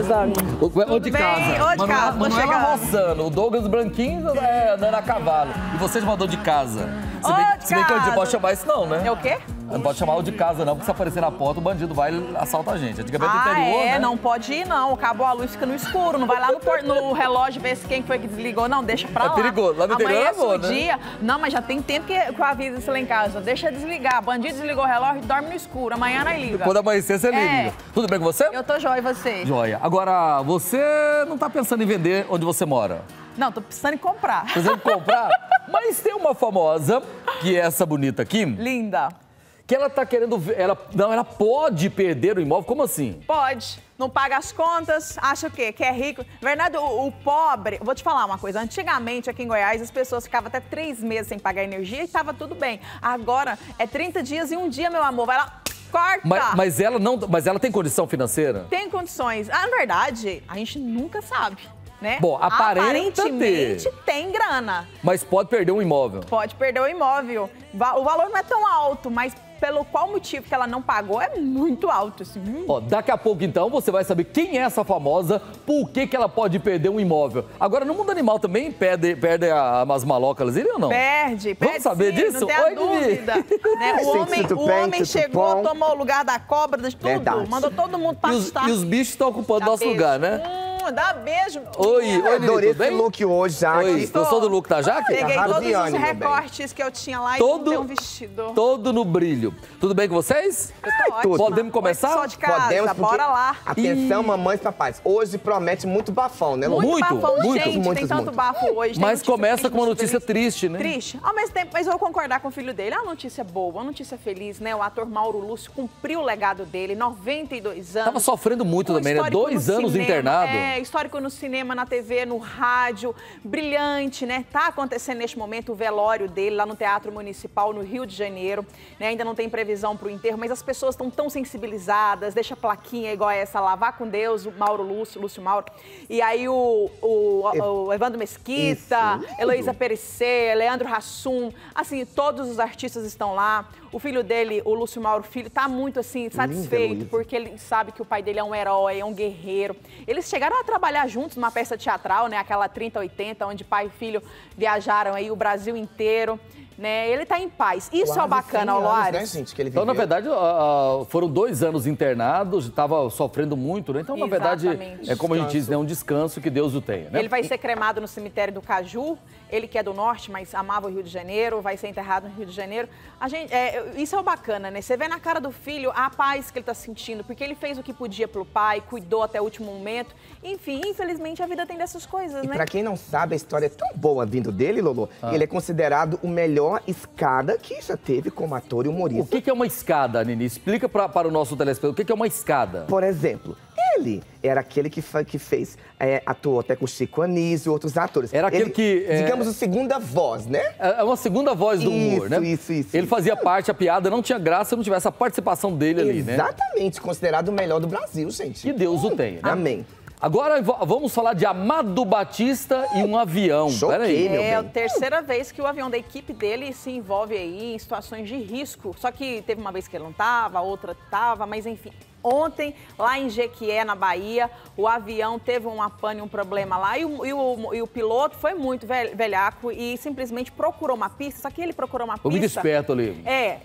aniversário. Ou de casa. Ou de casa, tô Manuela chegando. Rossano, o Douglas Branquinho andando a cavalo. E você mandou de casa. Se bem que eu não posso chamar isso não, né? É o quê? Não pode chamar o de casa não, porque se aparecer na porta, o bandido vai e assalta a gente. Antigamente no interior, né? Não pode ir não, acabou a luz, fica no escuro, não vai lá no relógio ver se quem foi que desligou, não, deixa pra lá. É perigoso, lá no interior é bom, né? Dia. Não, mas já tem tempo que eu aviso isso lá em casa, deixa desligar, bandido desligou o relógio, dorme no escuro, amanhã nós liga. Quando amanhecer, você liga. Tudo bem com você? Eu tô jóia, e você? Joia. Agora, você não tá pensando em vender onde você mora? Não, tô precisando em comprar. Precisando comprar? Mas tem uma famosa, que é essa bonita aqui. Linda. Que ela tá querendo... Ela pode perder o imóvel? Como assim? Pode. Não paga as contas, acha o quê? Que é rico. Na verdade, o pobre... Vou te falar uma coisa. Antigamente, aqui em Goiás, as pessoas ficavam até 3 meses sem pagar energia e tava tudo bem. Agora, é 30 dias e um dia, meu amor. Vai lá, corta. Mas ela tem condição financeira? Tem condições. Na verdade, a gente nunca sabe, né? Bom, aparentemente tem grana. Mas pode perder um imóvel. Pode perder o imóvel. O valor não é tão alto, mas pelo qual motivo que ela não pagou é muito alto. Assim. Ó, daqui a pouco, então, você vai saber quem é essa famosa, por que ela pode perder um imóvel. Agora, no mundo animal também perde as malocas ali ou não? Perde. Vamos saber sim, disso? Não tem a dúvida. Né? O homem chegou, tomou o lugar da cobra, de tudo. Verdade. Mandou todo mundo pastar. E os bichos estão ocupando o nosso lugar, né? Dá beijo. Oi, Adorei tudo bem? esse look hoje, Jaque. Oi, gostou do look da Jaque? Peguei todos Raviane, os meu recortes que eu tinha lá e montei um vestido. Todo no brilho. Tudo bem com vocês? Eu tô ótima. Podemos começar? Só de casa, Podemos, bora lá. Atenção, mamães e papais. Hoje promete muito bafão, né, Lu? Muito bafão, muito, gente, tem tanto bafo hoje. Tem Mas notícia começa com uma triste, notícia triste, né? Triste. Ao mesmo tempo, mas eu vou concordar com o filho dele. É uma notícia boa, uma notícia feliz, né? O ator Mauro Lúcio cumpriu o legado dele, 92 anos. Tava sofrendo muito também, né? 2 anos internado. Histórico no cinema, na TV, no rádio, brilhante, né? Tá acontecendo neste momento o velório dele lá no Teatro Municipal, no Rio de Janeiro. Né? Ainda não tem previsão para o enterro, mas as pessoas estão tão sensibilizadas, deixa a plaquinha igual essa lá, vá com Deus, o Mauro Lúcio Mauro. E aí o Evandro Mesquita, Heloísa Perecer, Leandro Hassum, assim, todos os artistas estão lá. O filho dele, o Lúcio Mauro Filho, tá muito, assim, satisfeito, porque ele sabe que o pai dele é um herói, é um guerreiro. Eles chegaram a trabalhar juntos numa peça teatral, né, aquela 30-80, onde pai e filho viajaram aí o Brasil inteiro. Né? Ele tá em paz. Isso Quase é bacana, 100 anos, Loares. né, gente, que ele Então, na viveu. verdade, foram 2 anos internados, estava sofrendo muito, né? Então, na verdade, Exatamente. é como a gente diz, né? Um descanso que Deus o tenha, né? Ele vai ser cremado no cemitério do Caju. Ele que é do norte, mas amava o Rio de Janeiro, vai ser enterrado no Rio de Janeiro. Isso é o bacana, né? Você vê na cara do filho a paz que ele tá sentindo, porque ele fez o que podia pelo pai, cuidou até o último momento. Enfim, infelizmente, a vida tem dessas coisas, E né? pra quem não sabe, a história é tão boa vindo dele, Lolo. Ele é considerado o melhor escada que já teve como ator e humorista. O que é uma escada, Nini? Explica para o nosso telespectador o que é uma escada. Por exemplo, ele era aquele que fez, atuou até com Chico Anísio e outros atores. Era aquele que... Digamos, a segunda voz, né? É uma segunda voz do humor, né? Isso. Ele fazia parte, a piada não tinha graça se não tivesse a participação dele ali, né? Exatamente, considerado o melhor do Brasil, gente. Que Deus o tenha, né? Amém. Agora vamos falar de Amado Batista e um avião. Choquei, Peraí. meu É a bem. terceira vez que o avião da equipe dele se envolve aí em situações de risco. Só que teve uma vez que ele não estava, outra estava, mas enfim. Ontem, lá em Jequié, na Bahia, o avião teve uma pane, um problema lá e o piloto foi muito velhaco e simplesmente procurou uma pista, só que ele procurou uma pista... Muito esperto ali.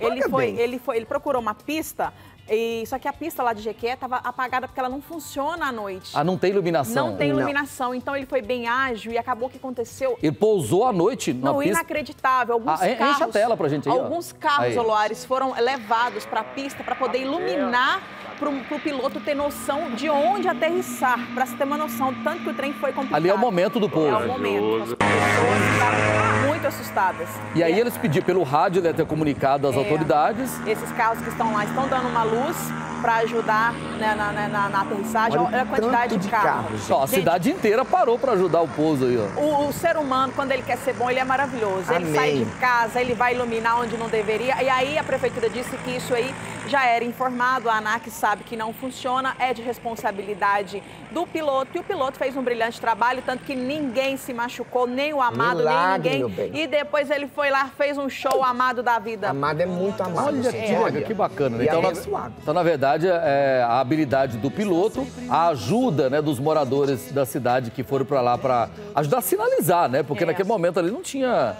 Ele procurou uma pista... Só que a pista lá de Jequié estava apagada porque ela não funciona à noite. Ah, não tem iluminação? Não tem iluminação, então ele foi bem ágil e acabou que aconteceu... Ele pousou à noite na pista? Inacreditável. Alguns carros... Enche a tela pra gente aí, Alguns carros, aí. Oloares, foram levados para a pista para poder iluminar, para o piloto ter noção de onde aterrissar, para você ter uma noção, tanto que o trem foi complicado. Ali é o momento do pouso. É o momento. As pessoas ficaram muito assustadas. E aí eles pediram pelo rádio, né, ter comunicado às autoridades. Esses carros que estão lá estão dando uma luz para ajudar, né, na aterrissagem. Olha a quantidade de carros. A cidade inteira parou para ajudar o pouso aí, ó. O ser humano, quando ele quer ser bom, ele é maravilhoso. Amém. Ele sai de casa, ele vai iluminar onde não deveria. E aí a prefeitura disse que isso aí já era informado, a ANAC sabe que não funciona, é de responsabilidade do piloto. E o piloto fez um brilhante trabalho, tanto que ninguém se machucou, nem o Amado, Milagre, nem meu ninguém. bem. E depois ele foi lá, fez um show Amado da vida. Amado é muito amado. Olha, gente, que bacana, né? E Então, abençoado. então, na verdade, a habilidade do piloto, a ajuda, né, dos moradores da cidade que foram para lá para ajudar a sinalizar, né? Porque naquele momento ali não tinha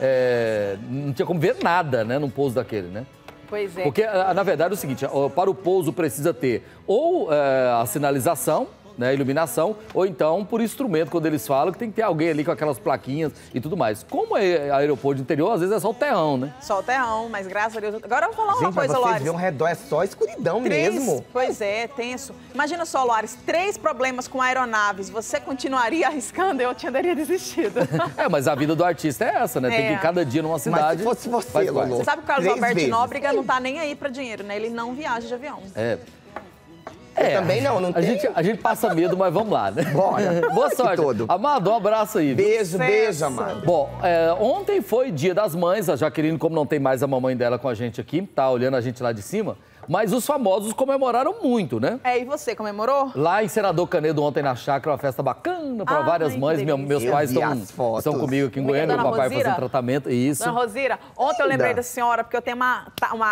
como ver nada, né, num pouso daquele, né? Pois é. Porque, na verdade, é o seguinte, para o pouso precisa ter ou a sinalização, né, iluminação, ou então por instrumento, quando eles falam que tem que ter alguém ali com aquelas plaquinhas e tudo mais. Como é aeroporto de interior, às vezes é só o terrão, né? Só o terrão, mas graças a Deus... Agora eu vou falar uma Gente, coisa, mas vocês Lores. vê ao redor, é só escuridão mesmo. Pois é, tenso. Imagina só, Lores, 3 problemas com aeronaves. Você continuaria arriscando? Eu teria desistido. Mas a vida do artista é essa, né? Tem que ir cada dia numa cidade. Mas se fosse faz você, parte. Lolo, Você sabe que o Carlos 3 Alberto vezes. Nóbrega não tá nem aí pra dinheiro, né? Ele não viaja de avião. Também não tem. A gente passa medo, mas vamos lá, né? Bora. Boa Que sorte. todo. Amado, um abraço aí. viu? Beijo, beijo, amado. Bom, ontem foi Dia das Mães, a Jaqueline, como não tem mais a mamãe dela com a gente aqui, tá olhando a gente lá de cima, mas os famosos comemoraram muito, né? E você comemorou? Lá em Senador Canedo, ontem na chácara, uma festa bacana para Ai, várias que mães. delícia. Meus pais Eu vi as fotos. estão comigo aqui em Como é que é, Goiânia, Dona meu papai Rosira? fazendo tratamento. Isso. Dona Rosira, ontem eu lembrei Linda. da senhora, porque eu tenho uma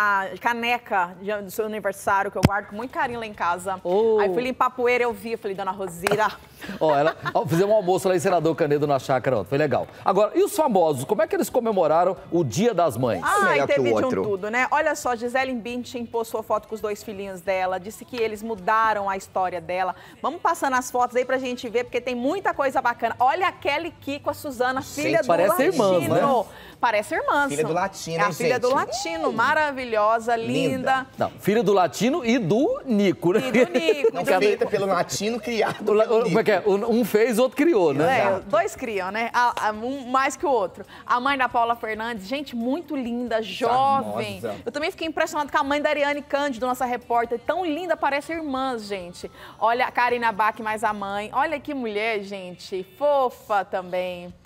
caneca do seu aniversário que eu guardo com muito carinho lá em casa. Oh. Aí fui limpar a poeira, eu vi, eu falei, Dona Rosira... Fizemos um almoço lá em Senador Canedo na chácara ontem, foi legal. Agora, e os famosos, como é que eles comemoraram o Dia das Mães? E melhor que teve o de um outro. tudo, né? Olha só, Gisele Bündchen postou foto com os 2 filhinhos dela, disse que eles mudaram a história dela. Vamos passando as fotos aí pra gente ver, porque tem muita coisa bacana. Olha a Kelly Kiko, a Suzana, filha do parece Latino. irmãs, né? Parece irmãs. Filha do Latino, É a hein, filha do gente? Latino, maravilhosa, linda. Não, filha do Latino e do Nico, né? E do Nico, Não e do feita Nico. pelo latino, criado Como pelo é que é? Um fez, o outro criou, né? 2 criam, né? Um mais que o outro. A mãe da Paula Fernandes, gente, muito linda, jovem. Charmosa. Eu também fiquei impressionada com a mãe da Ariane Cândido, nossa repórter, tão linda, parece irmãs, gente. Olha a Karina Bach mais a mãe. Olha que mulher, gente, fofa também.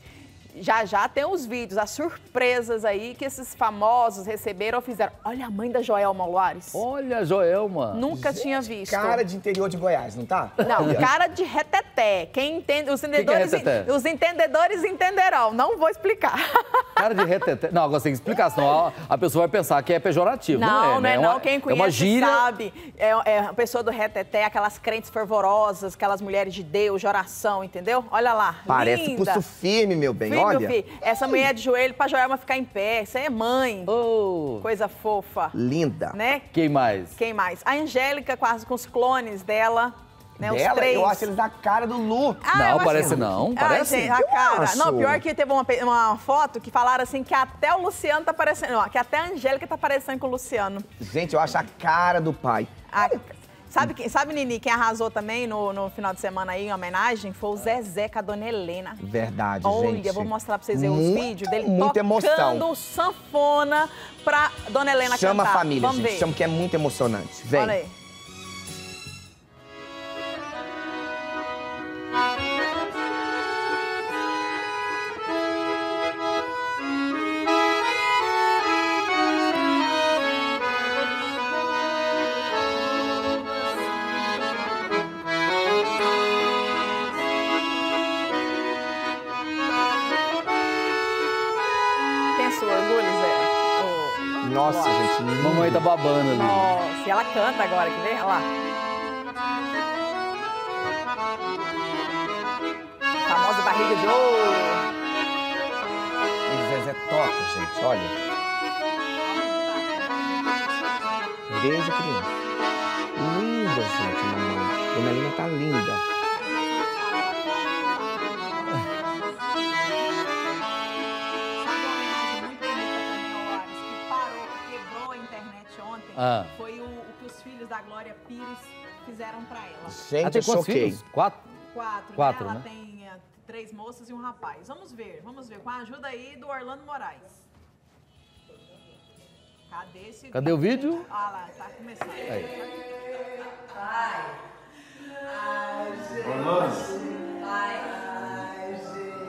Já tem os vídeos, as surpresas aí que esses famosos receberam ou fizeram. Olha a mãe da Joelma Loares. Olha, Joelma. Nunca tinha visto. Cara de interior de Goiás, não tá? Não, cara de reteté. Quem entende, os entendedores, reteté? os entendedores entenderão. Não vou explicar. Cara de reteté. Não, agora você tem que explicar, senão a pessoa vai pensar que é pejorativo. Não, né? não. Quem É uma conhece gíria. sabe. É a pessoa do reteté, aquelas crentes fervorosas, aquelas mulheres de Deus, de oração, entendeu? Olha lá, Parece linda. pulso firme, meu bem, Filho, olha. meu filho, essa mulher é de joelho pra Joelma ficar em pé. Isso aí é mãe. Oh. Coisa fofa. Linda. Né? Quem mais? Quem mais? A Angélica com os clones dela. Né, os Dela, 3. eu acho eles da cara do Lu. Não, eu acho parece que- não, Ai, parece. gente, a Eu cara. acho. Não, pior que teve uma foto que falaram assim que até o Luciano tá parecendo. Não, que até a Angélica tá parecendo com o Luciano. Gente, eu acho a cara do pai. Sabe, Nini, quem arrasou também no final de semana aí em homenagem? Foi o Zezé com a dona Helena. Verdade, Olha, gente. vou mostrar pra vocês verem os Muito, vídeos dele muita tocando emoção. sanfona pra dona Helena Chama cantar. a família, Vamos gente. ver. Chama que é muito emocionante. Vem. Olha aí. Pensa o orgulho, Zé. Nossa, gente. Mamãe tá babando ali. Nossa, e ela canta agora, quer ver? Olha lá. Famosa barriga de ouro. E Zezé toca, gente, olha. Desde criança. Linda, gente, mamãe. Dona Helena tá linda. Ah. Foi o que os filhos da Glória Pires fizeram pra ela. Gente, tem eu quantos choquei. filhos? 4? 4, né? Ela tem 3 moças e um rapaz. Vamos ver, com a ajuda aí do Orlando Moraes. Cadê esse Cadê o vídeo? Ah lá, tá começando. Aí.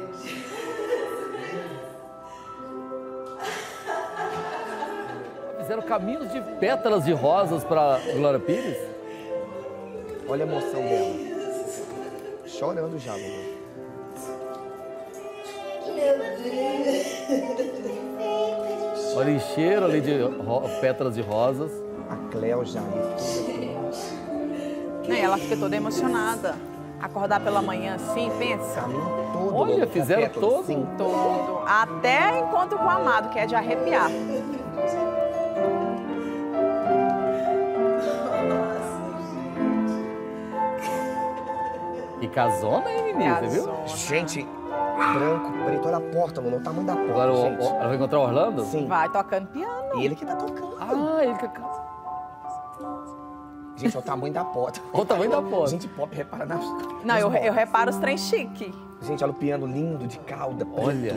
Fizeram fizeram caminhos de pétalas de rosas para Glória Pires. Olha a emoção dela. Chorando já, Lulu. Olha, encheram ali de pétalas de rosas. A Cleo já ali. Ela fica toda emocionada. Acordar pela manhã assim, pensa. Caminho todo. Olha, Lulu, com fizeram pétalas, todo. sim. Todo. Até encontro com o amado, que é de arrepiar. E casona, hein, menina, viu? Casona. Gente, branco, preto, olha a porta, Lulu. O tamanho da porta, Agora gente. ela vai encontrar o Orlando? Sim. Vai tocando piano. Ele que tá tocando. Ah, ele que... Gente, olha o tamanho da porta. Olha o tamanho da porta. Gente, pop repara nas... Não, eu reparo os trem chique. Gente, olha o piano lindo de cauda. Olha.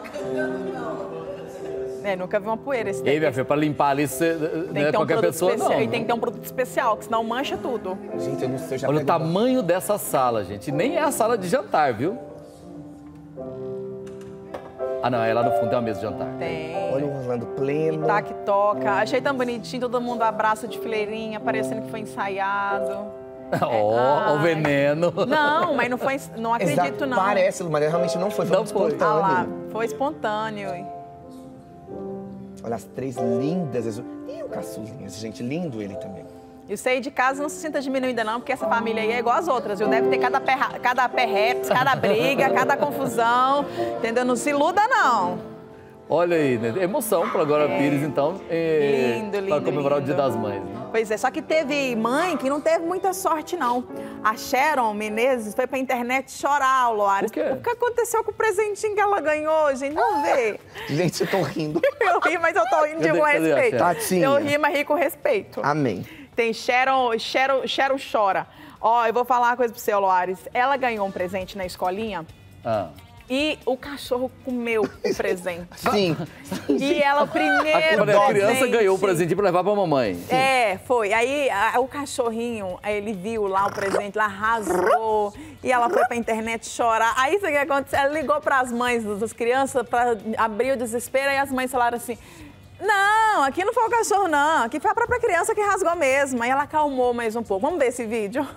Nunca vi uma poeira esse Ei, daqui. minha filha, pra limpar ali, você, Tem né, que ter um qualquer produto pessoa, especial. não. E tem que ter um produto especial, que senão mancha tudo. Gente, eu não sei, eu já Olha o pego- tamanho dessa sala, gente. Nem é a sala de jantar, viu? Ah, não, é lá no fundo tem uma mesa de jantar. Tem. Olha o Orlando pleno. Tá que toca. Achei tão bonitinho, todo mundo abraça de fileirinha, parecendo que foi ensaiado. Ó, o ai. veneno. Não, mas não foi. Não acredito, Exato, não. parece, mas realmente não foi. Foi Não muito foi. Ah espontâneo. lá, foi espontâneo. Olha as três lindas. E o caçulinha, gente, lindo ele também. E o sair de casa não se sinta diminuída, não, porque essa família aí é igual às outras, viu? Deve ter cada perreps, cada briga, cada confusão. Entendeu? Não se iluda, não. Olha aí, né? Emoção pra Glória Pires, então. Lindo, lindo, Pra comemorar lindo. o Dia das Mães. Né? Pois é, só que teve mãe que não teve muita sorte, não. A Sharon Menezes foi pra internet chorar, Loares. Por quê? O que aconteceu com o presentinho que ela ganhou, gente? Não vê. Gente, eu tô rindo. Eu ri, mas eu tô rindo de Cadê- com cadê a respeito. Sharon? Tatinha. Eu ri, mas ri com respeito. Amém. Tem Sharon chora. Ó, eu vou falar uma coisa pro seu, Loares. Ela ganhou um presente na escolinha Ah. e o cachorro comeu o presente. Sim. E ela, o primeiro A criança presente- ganhou o presente pra levar pra mamãe. É, foi. Aí o cachorrinho, aí ele viu lá o presente, lá rasgou. E ela foi pra internet chorar. Aí isso que aconteceu, ela ligou pras mães das crianças pra abrir o desespero. Aí as mães falaram assim, não, aqui não foi o cachorro não, aqui foi a própria criança que rasgou mesmo. Aí ela acalmou mais um pouco. Vamos ver esse vídeo?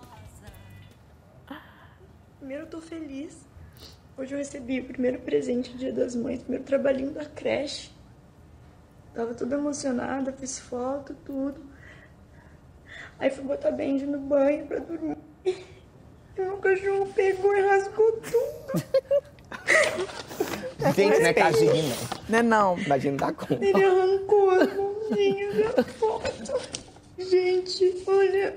Primeiro, eu tô feliz. Hoje eu recebi o primeiro presente do Dia das Mães, primeiro trabalhinho da creche. Tava toda emocionada, fiz foto, tudo. Aí fui botar a Bendy no banho pra dormir. E meu cachorro pegou e rasgou tudo. Gente, não é caso de rir, não. Não é não. Imagina dar conta. Ele arrancou as mãozinhas da foto. Gente, olha.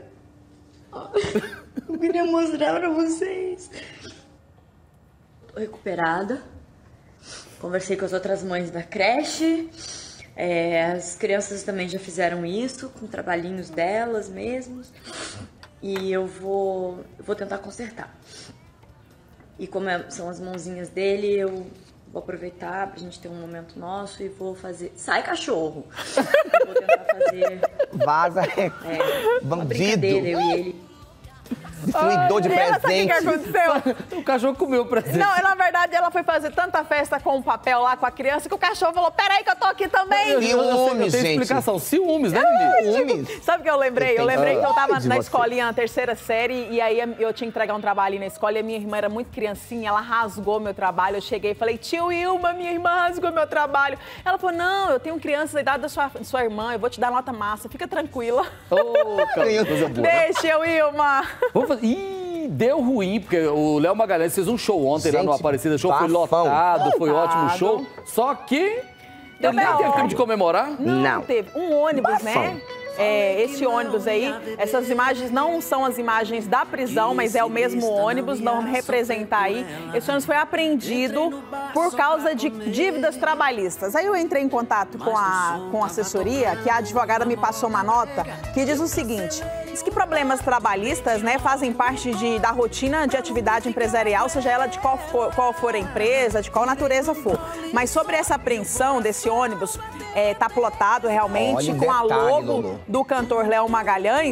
Eu queria mostrar pra vocês. Tô recuperada. Conversei com as outras mães da creche. As crianças também já fizeram isso, com trabalhinhos delas mesmos. E eu vou tentar consertar. E como são as mãozinhas dele, eu vou aproveitar pra gente ter um momento nosso e vou fazer... Sai, cachorro! Eu vou tentar fazer Vaza, uma bandido, brincadeira, eu e ele. destruidor de E ela, sabe o que presente. aconteceu? O cachorro comeu o presente. Não, na verdade, ela foi fazer tanta festa com o papel lá com a criança que o cachorro falou, peraí que eu tô aqui também. Eu Ciúmes, tenho gente. explicação. Ciúmes, né, Lili? Ciúmes. Sabe o que eu lembrei? Eu lembrei que eu tava de na você. escolinha, na terceira série, e aí eu tinha que entregar um trabalho na escola, e a minha irmã era muito criancinha, ela rasgou meu trabalho. Eu cheguei e falei, tio Ilma, minha irmã rasgou meu trabalho. Ela falou, não, eu tenho crianças da idade da sua irmã, eu vou te dar nota massa, fica tranquila. Ô, cara, coisa boa. Deixa eu, Ilma. Vamos fazer... Ih, deu ruim, porque o Léo Magalhães fez um show ontem lá no Gente, Aparecida Show, foi bafão. lotado, foi ótimo Lotado. show. Só que Deu ele nem teve B.O. tempo de comemorar. Não. Teve um ônibus, Bafão. né? Esse ônibus aí, essas imagens não são as imagens da prisão, mas é o mesmo ônibus, vamos representar aí. Esse ônibus foi apreendido por causa de dívidas trabalhistas. Aí eu entrei em contato com a assessoria, que a advogada me passou uma nota que diz o seguinte, diz que problemas trabalhistas, né, fazem parte da rotina de atividade empresarial, seja ela de qual for a empresa, de qual natureza for. Mas sobre essa apreensão desse ônibus, tá plotado realmente Olha o com a detalhe, logo Lulu. do cantor Léo Magalhães,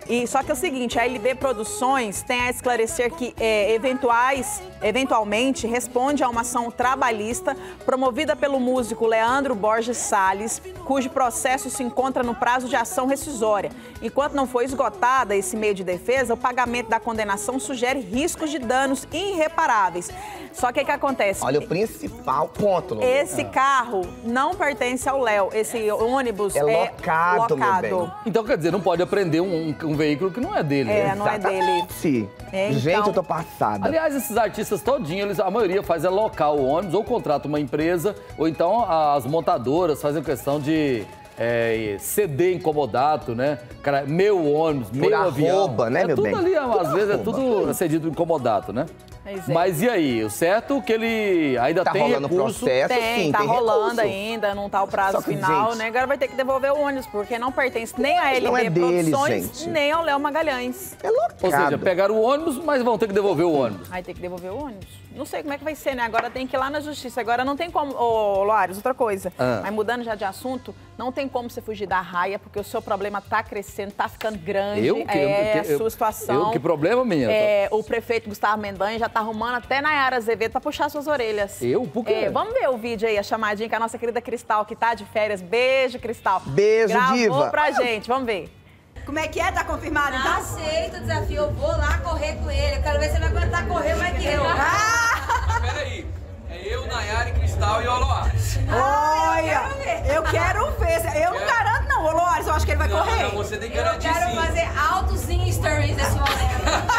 E só que é o seguinte, a LB Produções tem a esclarecer que eventualmente responde a uma ação trabalhista promovida pelo músico Leandro Borges Salles, cujo processo se encontra no prazo de ação rescisória. Enquanto não foi esgotada esse meio de defesa, o pagamento da condenação sugere riscos de danos irreparáveis. Só que o que acontece? Olha, o principal ponto, Lolo. Esse carro não pertence ao Léo. Esse ônibus é locado, meu bem. Então, quer dizer, não pode apreender um veículo que não é dele. É, não é dele. Sim. Então... Gente, eu tô passada. Aliás, esses artistas todinhos, a maioria faz locar o ônibus, ou contrata uma empresa, ou então as montadoras fazem questão de ceder incomodado, né? Cara, meu ônibus, meu avião. Arroba, né, meu tudo bem? ali, às vezes é tudo cedido incomodado, né? Mas e aí? O certo é que ele ainda tá tem rolando recurso. Processo, tem, tá tem rolando recurso. ainda, não tá o prazo Que, final, gente, né? Agora vai ter que devolver o ônibus, porque não pertence nem a LB não é deles, Produções, gente. nem ao Léo Magalhães. É locado. Ou seja, pegaram o ônibus, mas vão ter que devolver o ônibus. Vai ter que devolver o ônibus. Não sei como é que vai ser, né? Agora tem que ir lá na justiça. Agora não tem como... Ô, Loares, outra coisa. Mas mudando já de assunto, não tem como você fugir da raia, porque o seu problema tá crescendo, tá ficando grande. A sua situação. Que problema, minha? O prefeito Gustavo Mendanha já tá arrumando até Nayara Azevedo pra puxar suas orelhas. Por quê? Vamos ver o vídeo aí, a chamadinha com a nossa querida Cristal, que tá de férias. Beijo, Cristal. Beijo, Gravou diva. pra gente, vamos ver. Como é que é? Tá confirmado, então? Aceito o desafio, eu vou lá correr com ele. Eu quero ver se ele vai aguentar correr mais que eu. Peraí, é eu, Nayara, Cristal e Oloares. Olha, eu quero ver. Eu não garanto não, Oloares, eu acho que ele vai correr. Não, você tem que Eu garantir quero sim. fazer altos stories desse momento.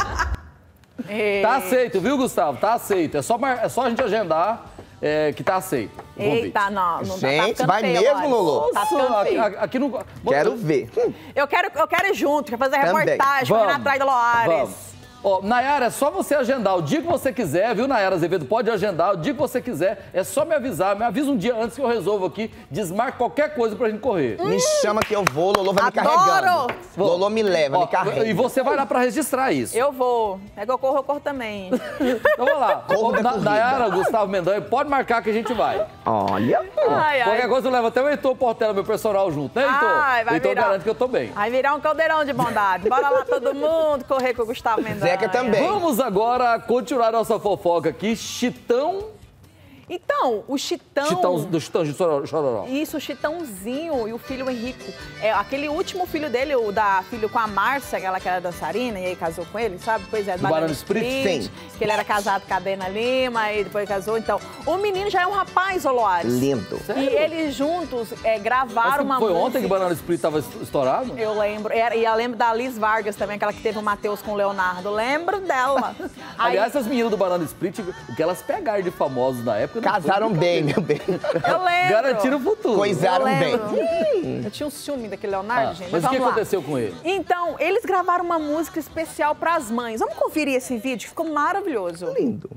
Tá aceito, viu, Gustavo? Tá aceito. É só a gente agendar que tá aceito. Eita, não tá gente, ficando vai feio, mesmo, Loares. Lolo? Tá ficando feio. Aqui no... Quero ver. Eu quero ir junto, quero fazer Também. reportagem, correndo atrás do Loares. Vamos. Ó, Nayara, é só você agendar o dia que você quiser, viu, Nayara Azevedo? Pode agendar o dia que você quiser. É só me avisar. Me avisa um dia antes que eu resolvo aqui. Desmarque qualquer coisa pra gente correr. Me chama que eu vou, Lolo vai me Adoro! carregando. Lolo me leva, Ó, me carrega. E você vai lá pra registrar isso. Eu vou. É que eu corro também. Então vamos lá. Corro da corrida. Nayara, Gustavo Mendanha, pode marcar que a gente vai. Olha. Qualquer coisa eu levo até o Heitor Portela, meu personal, junto, né, Heitor? Ai, vai Heitor virar. garante que eu tô bem. Vai virar um caldeirão de bondade. Bora lá todo mundo correr com o Gustavo Mendanha. Zeca também. Vamos agora continuar nossa fofoca aqui. Chitão... Então, o Chitão... Do Chitão de Chororó. Isso, o Chitãozinho e o filho Henrico. Aquele último filho dele, filho com a Márcia, aquela que era dançarina, e aí casou com ele, sabe? Pois é, do Banana Split, sim. Que ele era casado com a Dena Lima e depois casou. Então, o menino já é um rapaz, Oloares. Lindo. E eles juntos gravaram uma Foi música. ontem que o Banana Split tava estourado? Eu lembro. E eu lembro da Liz Vargas também, aquela que teve o Matheus com o Leonardo. Lembro dela. Aliás, essas meninas do Banana Split, o que elas pegaram de famosos na época... Casaram bem, meu bem. Eu lembro. Garantiram o futuro. Coisaram bem. Eu tinha um ciúme daquele Leonardo, gente. Mas o que vamos lá. aconteceu com ele? Então, eles gravaram uma música especial para as mães. Vamos conferir esse vídeo, que ficou maravilhoso. Lindo.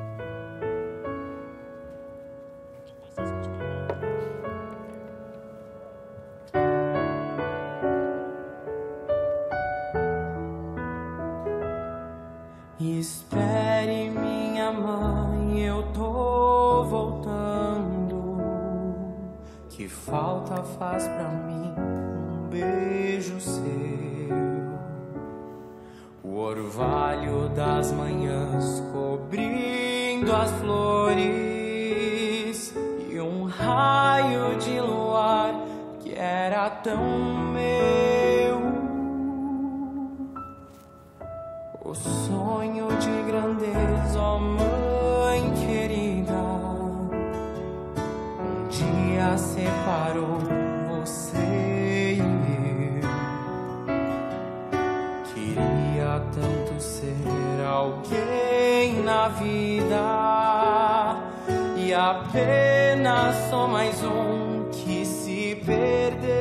Espere, minha mãe, eu tô voltando. Que falta faz pra mim um beijo seu? O orvalho das manhãs cobrindo as flores e um raio de luar que era tão meu. O sonho de grandeza, ó mãe querida, um dia separou você e eu. Queria tanto ser alguém na vida e apenas só mais um que se perdeu.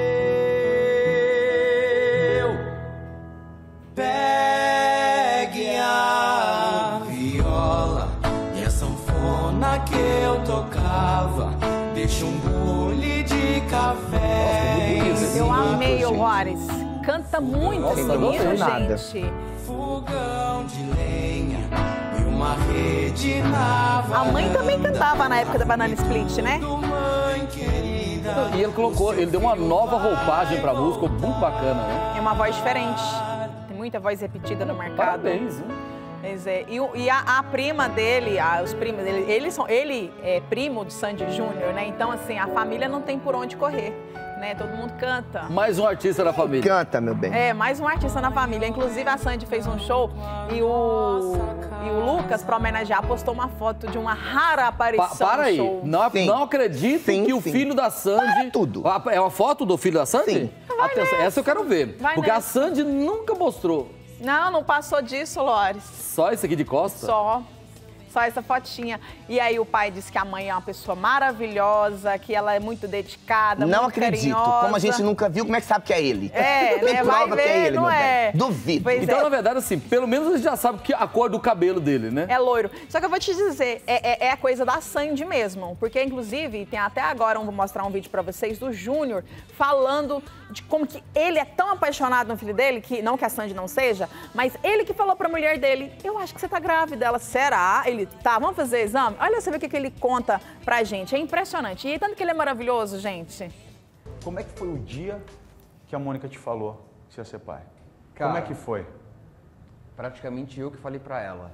Pegue a viola e a sanfona que eu tocava, deixa um bule de café. Eu amei o Loares. Canta muito esse não menino, sei nada. gente. Fogão de lenha e uma rede na varanda. A mãe também cantava na época da Banana Split, né? Mãe querida, E ele colocou, ele deu uma nova roupagem pra música, muito bacana, né? É uma voz diferente. Tem muita voz repetida no mercado. Parabéns, hein? Pois é. E a prima dele, os primos dele, ele é primo de Sandy Júnior, né? Então, assim, a família não tem por onde correr, né? Todo mundo canta. Mais um artista da família. Canta, meu bem. É, mais um artista na família. Inclusive, a Sandy fez um show e o Lucas, pra homenagear, postou uma foto de uma rara aparição Para aí, no show. não acredito que o filho da Sandy... tudo. É uma foto do filho da Sandy? Sim. Atenção, essa eu quero ver. Vai porque a nessa. Sandy nunca mostrou. Não passou disso, Lores. Só esse aqui de costa? Só essa fotinha. E aí o pai disse que a mãe é uma pessoa maravilhosa, que ela é muito dedicada, Não muito acredito. carinhosa. Como a gente nunca viu, como é que sabe que é ele? É, Tem né? Vai prova ver, que é ele, não meu é. bem. Duvido. Pois Então, é. na verdade, assim, pelo menos a gente já sabe que a cor do cabelo dele, né? É loiro. Só que eu vou te dizer, é a coisa da Sandy mesmo. Porque, inclusive, tem até agora, vou mostrar um vídeo pra vocês, do Júnior, falando de como que ele é tão apaixonado no filho dele, que não que a Sandy não seja, mas ele que falou pra mulher dele, eu acho que você tá grávida. Ela, será? Ele, tá, vamos fazer exame? Olha, você vê o que ele conta pra gente. É impressionante. E tanto que ele é maravilhoso, gente. Como é que foi o dia que a Mônica te falou que você ia ser pai? Cara, como é que foi? Praticamente eu que falei pra ela.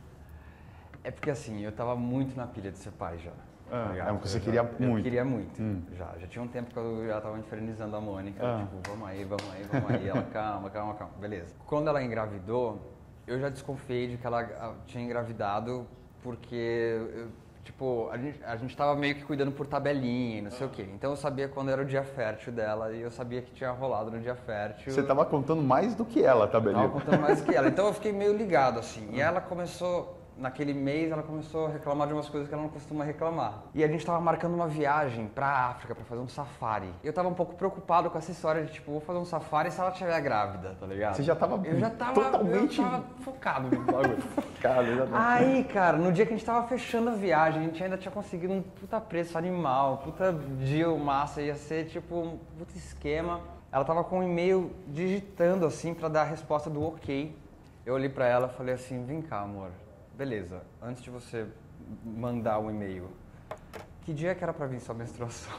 É porque assim, eu tava muito na pilha de ser pai já. Tá ligado? É uma coisa que você queria muito. Eu queria muito, já tinha um tempo que eu já tava infernizando a Mônica, tipo, vamos aí. Ela, calma, beleza. Quando ela engravidou, eu já desconfiei de que ela tinha engravidado porque, tipo, a gente tava meio que cuidando por tabelinha e não sei o quê. Então eu sabia quando era o dia fértil dela e eu sabia que tinha rolado no dia fértil. Você tava contando mais do que ela, tabelinha. Tava contando mais do que ela. Então eu fiquei meio ligado, assim. E ela começou... Naquele mês, ela começou a reclamar de umas coisas que ela não costuma reclamar. E a gente tava marcando uma viagem pra África, pra fazer um safari. Eu tava um pouco preocupado com essa história de, tipo, vou fazer um safari se ela estiver grávida, tá ligado? Você já tava totalmente... Eu tava focado no bagulho. Focado, Aí, cara, no dia que a gente tava fechando a viagem, a gente ainda tinha conseguido um puta preço animal, puta deal massa, ia ser, tipo, um puta esquema. Ela tava com um e-mail digitando, assim, pra dar a resposta do ok. Eu olhei pra ela e falei assim, vem cá, amor. Beleza, antes de você mandar o e-mail, que dia que era pra vir sua menstruação?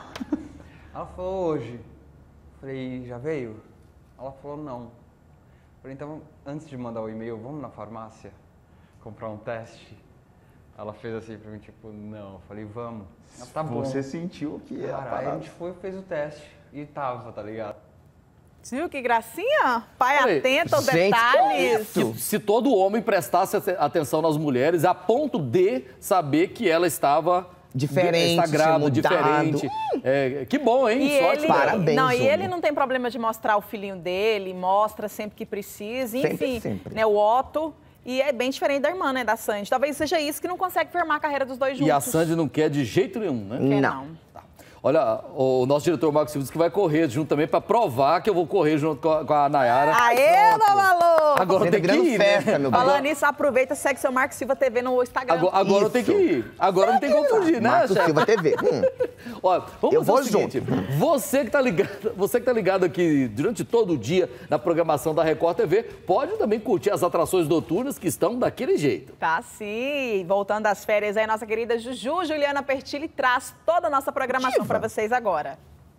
Ela falou, hoje. Falei, já veio? Ela falou, não. Falei, então, antes de mandar o e-mail, vamos na farmácia comprar um teste? Ela fez assim pra mim, tipo, não. Falei, vamos. Ela, tá bom. Você sentiu que era. Cara, aí a gente foi e fez o teste e tava, tá ligado? Viu que gracinha? Pai Olha, atento aos gente, detalhes. Que se todo homem prestasse atenção nas mulheres, a ponto de saber que ela estava... Diferente, está grávida, mudado. diferente. Que bom, hein? E Sorte ele, dela. Parabéns, não, e Júnior. ele não tem problema de mostrar o filhinho dele, mostra sempre que precisa, enfim, Sempre. né, o Otto. E é bem diferente da irmã, né, da Sandy. Talvez seja isso que não consegue firmar a carreira dos dois juntos. E a Sandy não quer de jeito nenhum, né? Quer Não. Tá. Olha, o nosso diretor Marcos Silva disse que vai correr junto também para provar que eu vou correr junto com a Nayara. Aê, meu maluco! Agora Você tem tá que virando ir, festa, né? meu bem. Falando nisso, aproveita e segue seu Marcos Silva TV no Instagram. Agora eu tenho que ir. Agora não tem como fugir, né, Marcos chefe? Silva TV. Olha, vamos Eu fazer vou o seguinte. Você que tá ligado aqui durante todo o dia na programação da Record TV, pode também curtir as atrações noturnas que estão daquele jeito. Tá sim. Voltando das férias aí, nossa querida Juju Juliana Pertilli traz toda a nossa programação para vocês agora.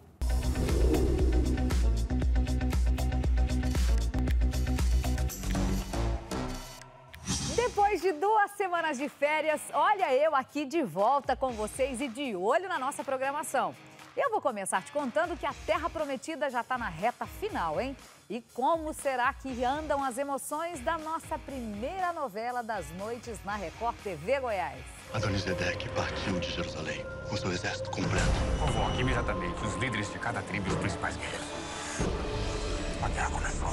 Depois de 2 semanas de férias, olha eu aqui de volta com vocês e de olho na nossa programação. Eu vou começar te contando que a Terra Prometida já está na reta final, hein? E como será que andam as emoções da nossa primeira novela das noites na Record TV Goiás? Adonisedec partiu de Jerusalém com seu exército completo. Convoque imediatamente os líderes de cada tribo e os principais guerreiros. A guerra começou.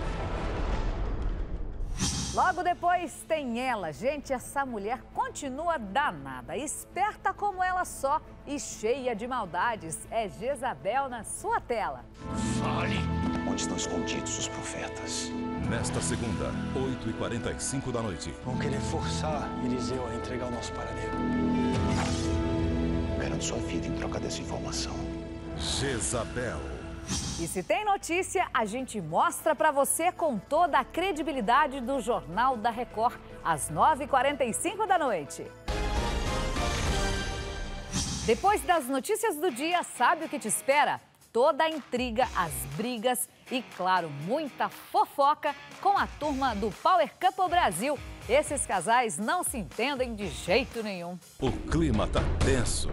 Logo depois tem ela. Gente, essa mulher continua danada, esperta como ela só e cheia de maldades. É Jezabel na sua tela. Fale. Onde estão escondidos os profetas? Nesta segunda, 8h45 da noite. Vão querer forçar Eliseu a entregar o nosso paradeiro. Garanto sua vida em troca dessa informação. Jezabel. E se tem notícia, a gente mostra pra você com toda a credibilidade do Jornal da Record, às 9h45 da noite. Depois das notícias do dia, sabe o que te espera? Toda a intriga, as brigas e, claro, muita fofoca com a turma do Power Couple Brasil. Esses casais não se entendem de jeito nenhum. O clima tá tenso.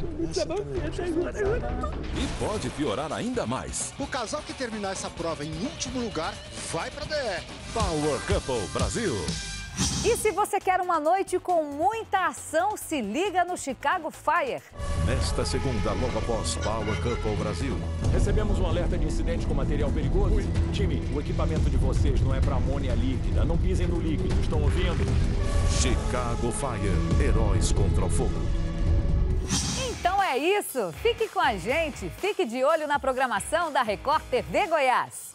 E pode piorar ainda mais. O casal que terminar essa prova em último lugar vai pra DR. Power Couple Brasil. E se você quer uma noite com muita ação, se liga no Chicago Fire. Nesta segunda, logo após Power Couple Brasil. Recebemos um alerta de incidente com material perigoso. Time, o equipamento de vocês não é para amônia líquida. Não pisem no líquido, estão ouvindo? Chicago Fire, heróis contra o fogo. Então é isso. Fique com a gente. Fique de olho na programação da Record TV Goiás.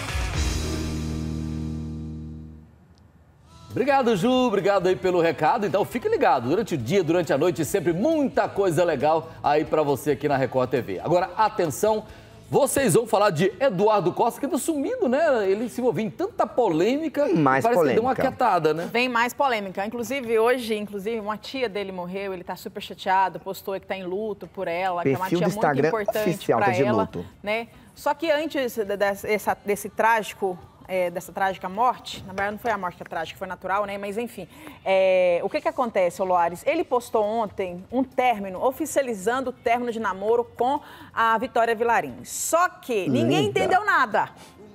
Obrigado, Ju. Obrigado aí pelo recado. Então, fique ligado. Durante o dia, durante a noite, sempre muita coisa legal aí pra você aqui na Record TV. Agora, atenção, vocês vão falar de Eduardo Costa, que tá sumido, né? Ele se envolveu em tanta polêmica. Mais parece polêmica. Que deu uma quietada, né? Vem mais polêmica. Inclusive, hoje, uma tia dele morreu, ele tá super chateado, postou que tá em luto por ela, que é uma tia muito importante pra ela, né? Só que antes desse trágico... dessa trágica morte, na verdade não foi a morte que é trágica, foi natural, né? Mas enfim, o que acontece, Loares? Ele postou ontem um término, oficializando o término de namoro com a Vitória Vilarim. Só que ninguém entendeu nada.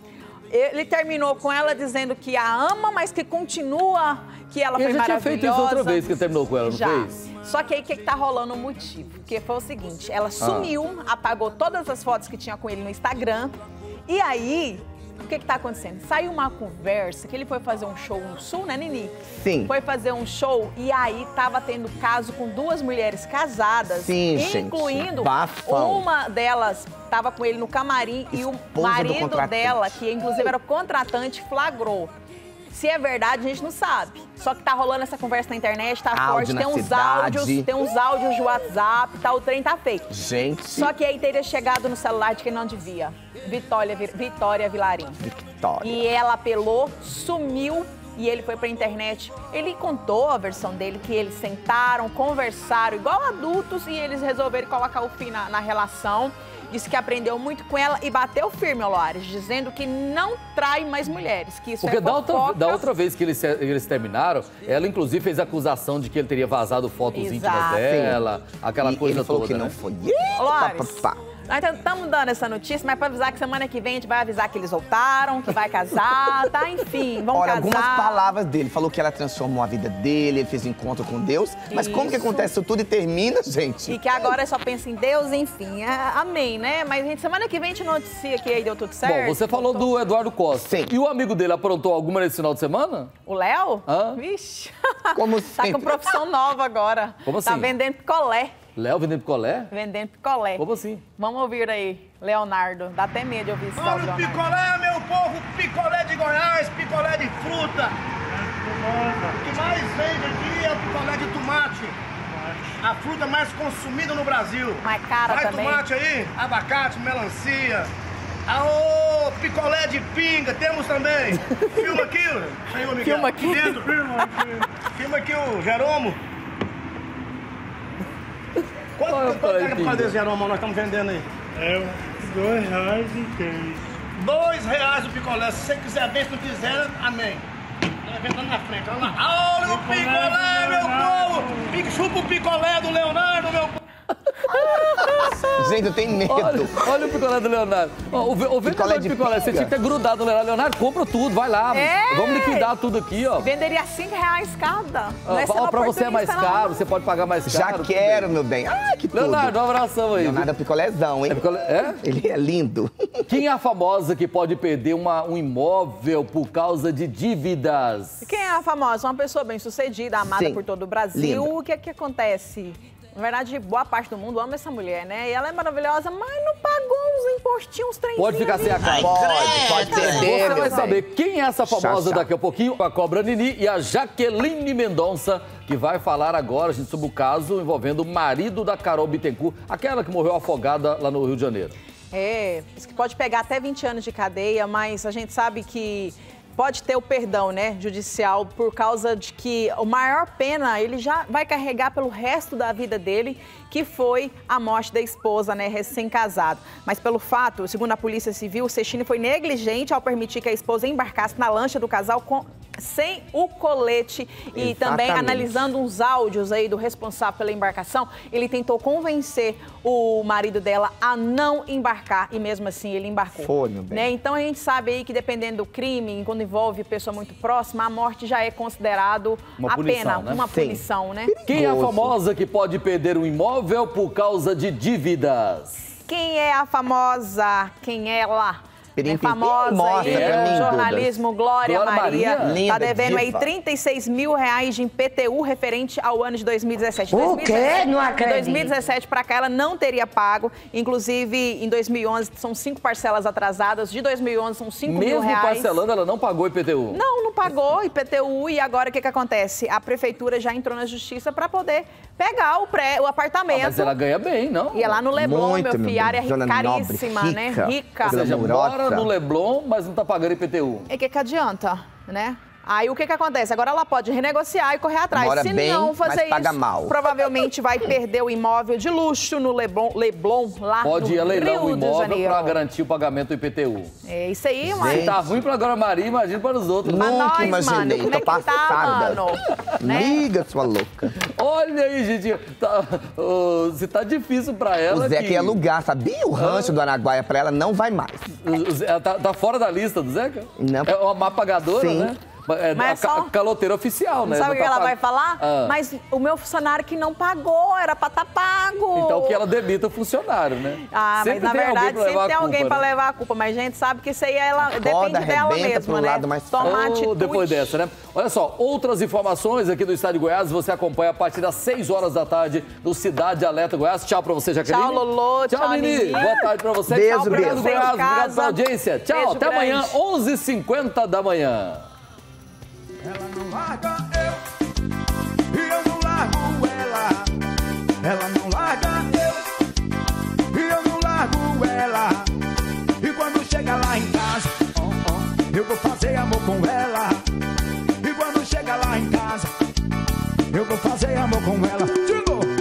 Ele terminou com ela dizendo que a ama, mas que continua, que ela foi maravilhosa. Ele já tinha feito isso outra vez que ele terminou com ela, não fez? Só que aí o que tá rolando o motivo? Porque foi o seguinte, ela sumiu, apagou todas as fotos que tinha com ele no Instagram, e aí... O que tá acontecendo? Saiu uma conversa que ele foi fazer um show no Sul, né, Nini? Sim. Foi fazer um show e aí tava tendo caso com duas mulheres casadas. Sim, incluindo bafão. Uma delas tava com ele no camarim e o marido dela, que inclusive era o contratante, flagrou. Se é verdade, a gente não sabe. Só que tá rolando essa conversa na internet, tá forte, tem uns áudios de WhatsApp, o trem tá feio. Gente. Só que aí teria chegado no celular de quem não devia. Vitória Vilarim. Vitória. E ela apelou, sumiu e ele foi pra internet. Ele contou a versão dele, que eles sentaram, conversaram igual adultos e eles resolveram colocar o fim na relação. Disse que aprendeu muito com ela e bateu firme, Loares, dizendo que não trai mais mulheres, que isso Porque é fofoca. da outra vez que eles terminaram, ela inclusive fez acusação de que ele teria vazado fotos íntimas dela, aquela coisa ele falou toda, que né? não foi. Loares, nós estamos dando essa notícia, mas para avisar que semana que vem a gente vai avisar que eles voltaram, que vai casar, tá? Enfim, vão casar. Algumas palavras dele. Falou que ela transformou a vida dele, ele fez um encontro com Deus. Mas como que acontece isso tudo e termina, gente? E que agora só pensa em Deus, enfim. Amém, né? Mas, gente, semana que vem a gente noticia que aí deu tudo certo. Bom, você falou do Eduardo Costa. Sim. E o amigo dele aprontou alguma nesse final de semana? O Léo? Hã? Vixe. Como Tá com profissão nova agora. Como assim? Tá vendendo picolé. Léo vendendo picolé? Vendendo picolé. Como assim? Vamos ouvir aí, Leonardo. Dá até medo de ouvir isso. Olha o picolé, meu povo! Picolé de Goiás, picolé de fruta. O que mais vende aqui é o picolé de tomate. A fruta mais consumida no Brasil. Mais cara vai também. Tomate aí, abacate, melancia. Aô, picolé de pinga, temos também. Filma aqui, Senhor Miguel. Filma aqui. Dentro. Filma aqui o Jeromo. Quanto pega por causa desse Jeromo nós estamos vendendo aí? É R$2,10. R$2 o picolé. Se você quiser bem, se não quiser, amém. Vem lá na frente, olha lá. Olha o picolé, meu povo! Chupa o picolé do Leonardo, meu povo! Gente, eu tenho medo. Olha o picolé do Leonardo. O vendedor de picolé, você tinha que ter grudado no Leonardo. Leonardo, compra tudo, vai lá. Vamos liquidar tudo aqui, ó. Venderia R$5 cada. Pra você é mais caro, você pode pagar mais caro. Já quero, meu bem. Ah, que tudo. Leonardo, um abração aí. Leonardo é picolézão, hein? Ele é lindo. Quem é a famosa que pode perder um imóvel por causa de dívidas? Quem é a famosa? Uma pessoa bem-sucedida, amada por todo o Brasil. Linda. O que é que acontece? Na verdade, boa parte do mundo ama essa mulher, né? E ela é maravilhosa, mas não pagou uns impostinhos, uns trenzinhos. Pode ficar sem a cara. Pode perder. Você vai saber quem é essa famosa daqui a pouquinho. A Cobra Nini e a Jaqueline Mendonça, que vai falar agora, gente, sobre o caso envolvendo o marido da Carol Bittencourt, aquela que morreu afogada lá no Rio de Janeiro. Isso que pode pegar até 20 anos de cadeia, mas a gente sabe que pode ter o perdão, né, judicial, por causa de que a maior pena ele já vai carregar pelo resto da vida dele, que foi a morte da esposa, né, recém-casado. Mas pelo fato, segundo a Polícia Civil, o Sechini foi negligente ao permitir que a esposa embarcasse na lancha do casal sem o colete. E também, analisando uns áudios aí do responsável pela embarcação, ele tentou convencer o marido dela a não embarcar e mesmo assim ele embarcou. Foi, meu bem. Né? Então a gente sabe aí que dependendo do crime, quando envolve pessoa muito próxima, a morte já é considerado uma punição, né? uma punição, né? Quem é a famosa que pode perder um imóvel por causa de dívidas? Quem é a famosa? Quem é ela? É famosa mostra aí, pra mim, jornalismo, Glória Maria. Linda, tá devendo aí diva. 36 mil reais de IPTU referente ao ano de 2017. O quê? Não acredito. De 2017 para cá, ela não teria pago. Inclusive, em 2011, são 5 parcelas atrasadas. De 2011, são 5 mil reais. Mesmo parcelando, ela não pagou IPTU? Não pagou IPTU. E agora, o que acontece? A prefeitura já entrou na justiça para poder pegar o apartamento. Mas ela ganha bem, não? E é lá no Leblon, Muito, meu filho, área zona caríssima, nobre, né? rica. Rica. Ou seja, mora no Leblon, mas não tá pagando IPTU. E o que adianta, né? Aí o que acontece? Agora ela pode renegociar e correr atrás. Mora Se bem, não fazer mas paga isso, mal. provavelmente vai perder o imóvel de luxo no Leblon lá Pode no ir a leilão o Rio de imóvel Janeiro. para garantir o pagamento do IPTU. É isso aí, mano. Se tá ruim pra Glória Maria, imagina para os outros. Pra Nunca nós, imaginei, mano, como é tô que tá, passada. mano? Né? Liga, sua louca. Olha aí, gente. Se tá difícil pra ela. O Zé quer alugar, sabia? O rancho do Araguaia pra ela não vai mais. Ela tá fora da lista do Zeca? Não. É uma má pagadora, Sim. né? É Mas a só- caloteira oficial, né? Sabe o Não que tá ela pag- vai falar? Ah. Mas o meu funcionário que não pagou, era pra estar pago. Então que ela debita o funcionário, né? Ah, Sempre mas na tem alguém verdade pra levar sempre tem a alguém culpa, pra né? levar a culpa. Mas a gente sabe que isso aí ela Roda, depende dela arrebenta mesmo, pro né? lado mais Tomar fraco. atitude. Depois dessa, né? Olha só, outras informações aqui do Estado de Goiás, você acompanha a partir das 6 horas da tarde no Cidade Alerta Goiás. Tchau pra você, Jaqueline. Tchau, Lolo. Tchau, Nini. Nini. Boa tarde pra você. Beijo, Tchau, obrigado, beijo. Goiás. Obrigado Casa. pela audiência. Tchau, Beijo até grande. amanhã, 11h50 da manhã. Ela não larga eu, e eu não largo ela. Ela não larga eu, e eu não largo ela. E quando chega lá em casa, eu vou fazer amor com ela. E quando chega lá em casa, eu vou fazer amor com ela. De novo.